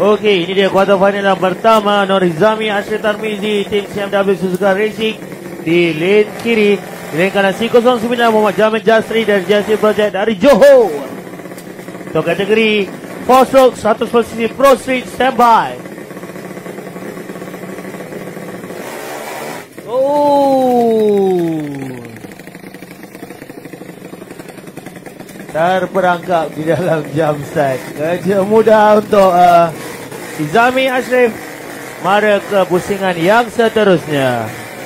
Okey, ini dia kuarter final yang pertama. Norizami Ashraf Tarmizi, tim CMW Suzuka Racing di lane kiri. Di lane kanan C09 Muhammad Jamil Jasri dari JC Project dari Johor. Untuk kategori 4 stroke 100 posisi Pro Street, standby. Terperangkap di dalam jam set. Kerja mudah untuk Izami Ashraf. Mari ke pusingan yang seterusnya.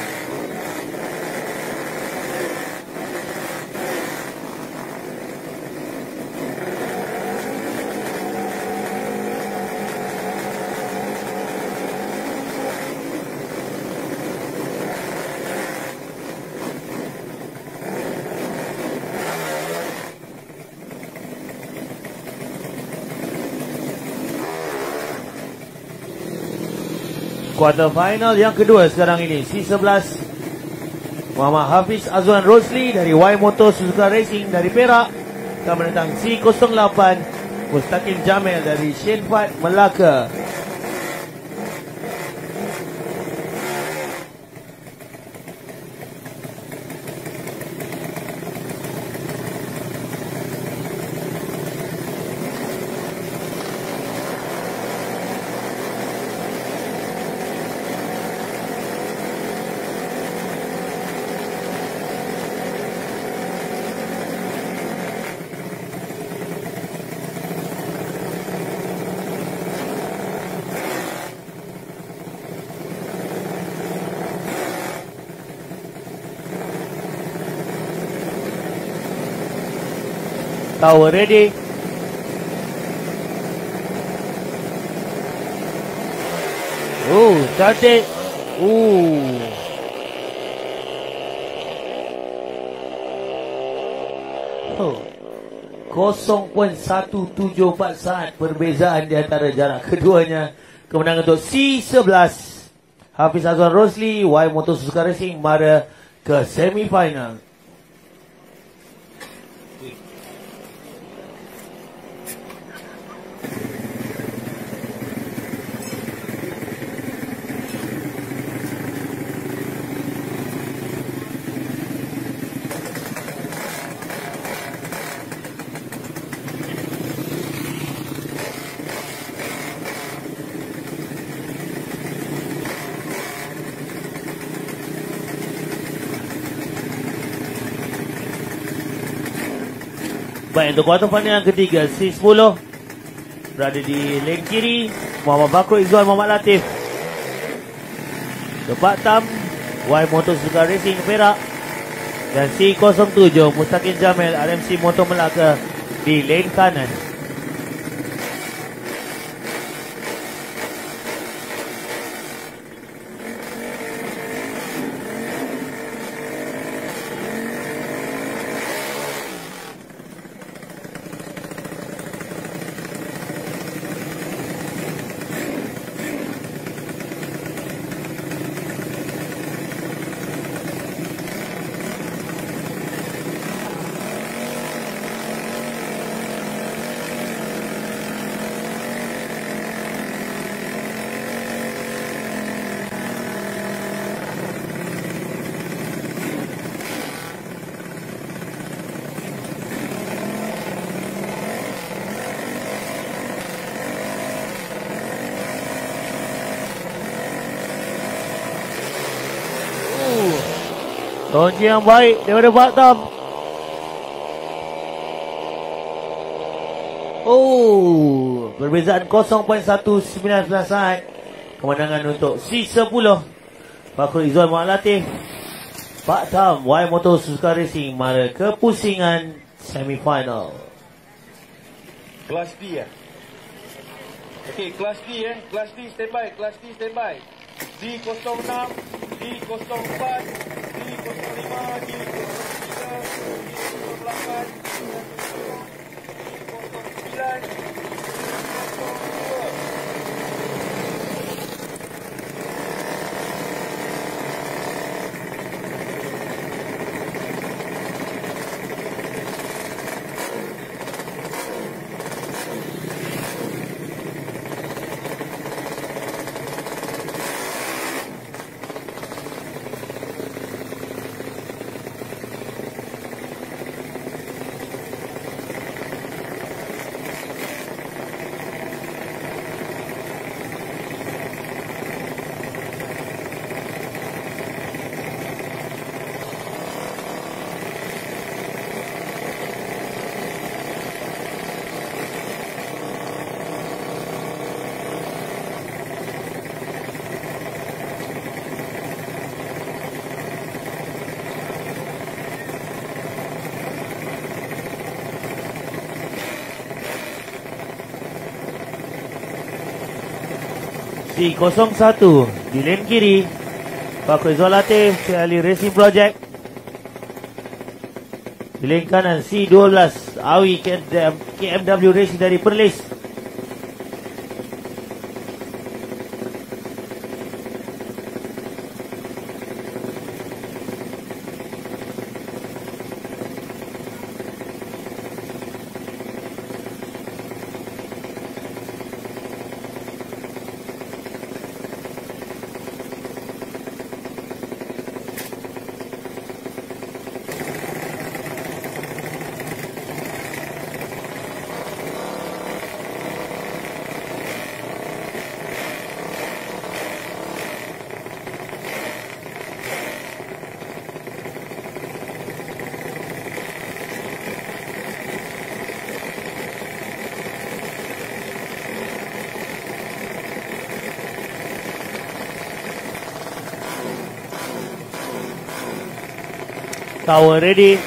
Quarter final yang kedua sekarang ini, C11 Muhammad Hafiz Azwan Rosli dari Y Moto Suzuka Racing dari Perak akan menentang C08 Mustaqim Jamil dari Shenfat Melaka. Tower ready. Cantik. 0.174 saat perbezaan di antara jarak keduanya. Kemenangan untuk C11 Hafiz Azwan Rosli Y Moto Suzuka Racing mara ke semifinal. Baik, untuk kuarter final yang ketiga, C10 berada di lane kiri Muhammad Bakro Izzuan Muhammad Latif. Tempat tam Y Moto Suzuka Racing Perak. Dan C07 Mustaqim Jamil RMC Moto Melaka di lane kanan. Kunci yang baik daripada Pak Tam. Perbezaan 0.199 saat. Kemenangan untuk C10 Bakro Izzuan Muhammad Latif. Pak Tam Y Moto Suzuka Racing mara ke pusingan semifinal. Kelas D ya. Okey, kelas D ya. Kelas D standby, kelas D standby. D06, D04, D05, D03, D08, D09. C01 di lane kiri Fakhrizal Latif Ali Racing Project. Di lane kanan C12 Awi KMW Racing dari Perlis. Tower ready.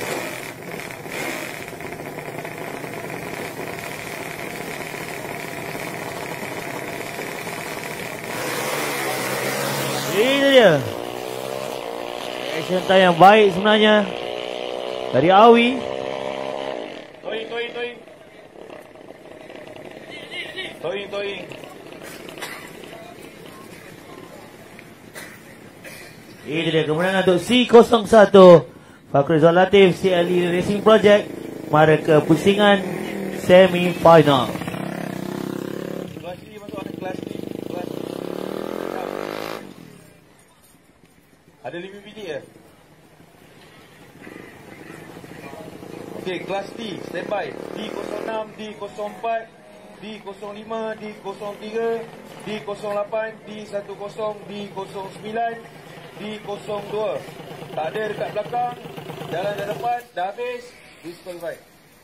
Ini dia. Action time yang baik sebenarnya dari Awi. Towing. Ini dia kemenangan untuk C01 Fakhrizal Latif CLE Racing Project. Mari ke pusingan semi final. Kelas D masuk ada kelas D. Ada 5 biji ya? Okey, kelas D standby. D06, D04, D05, D03, D08, D10, D09, D02. Tak ada dekat belakang. Jalan dah depan. Dah habis. Disqualified.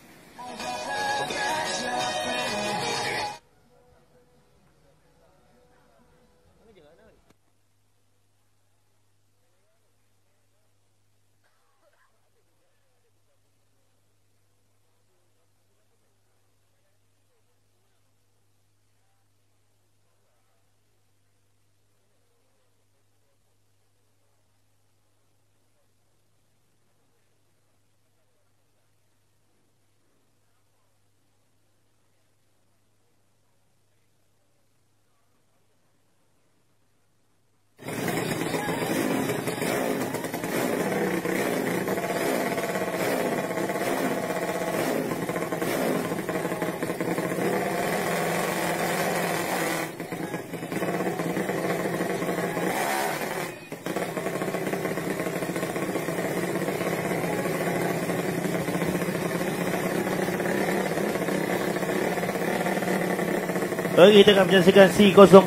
Kita akan menyaksikan C05.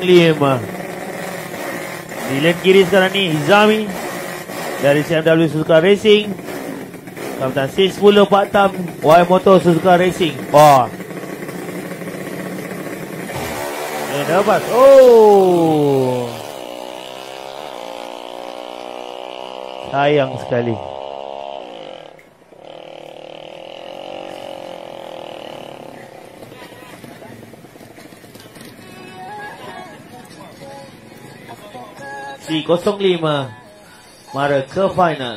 Di lane kiri sekarang ni Hizami dari CMW Suzuka Racing. Kapitan C10 Pak Tam Y Moto Suzuka Racing. Oh, dapat. Oh, sayang sekali. C05 mara ke final.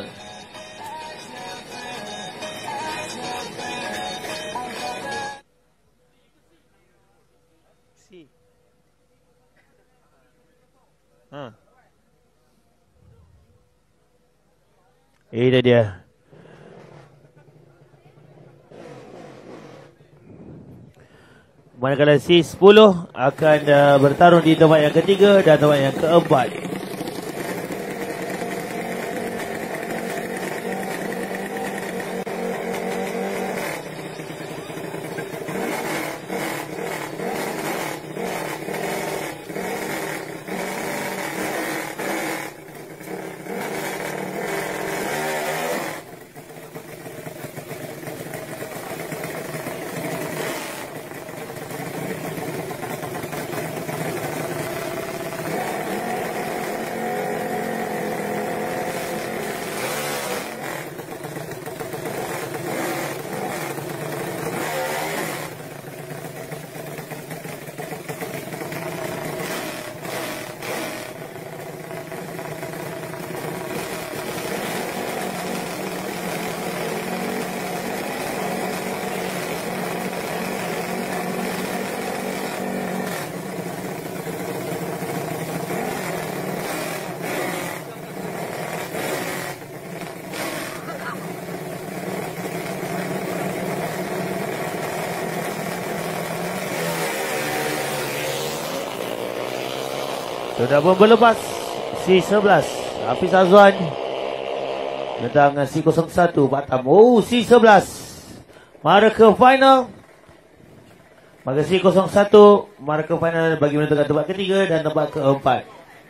Ini dia. Manakala C10 akan bertarung di tempat yang ketiga dan tempat yang keempat. Sudah pun berlepas C11 Hafiz Azwan datang C01 Batam. Oh, C11 mara ke final. Maka C01 mara ke final bagi menentukan tempat ketiga dan tempat keempat.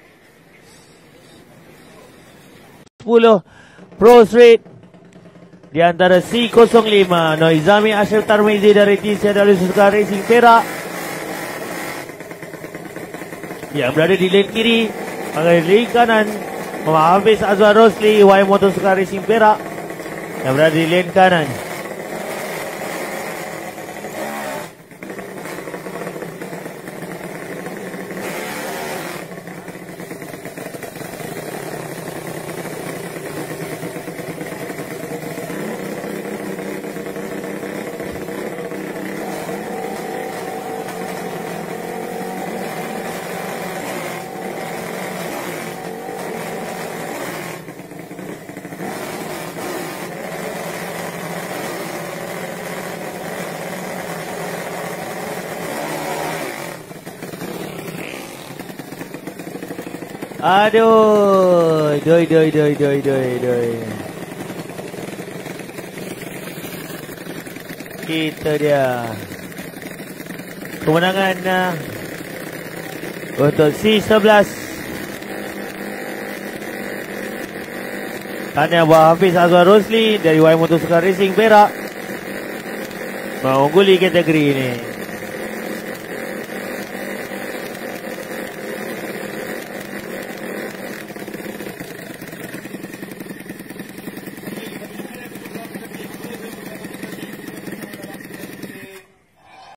10 Pro Street di antara C05 Noizami Ashraf Tarmizi dari tim CMW Suzuka Racing Perak yang berada di lane kiri. Maka di lane kanan Muhammad Hafiz Azwar Rosli YM Motorsuka Racing Perak yang berada di lane kanan. Aduh, doi. Kita dia kemenangan untuk C11. Tahniah buat Hafiz Azwar Rosli dari YM Motorsuka Racing Perak mengungguli kategori ini.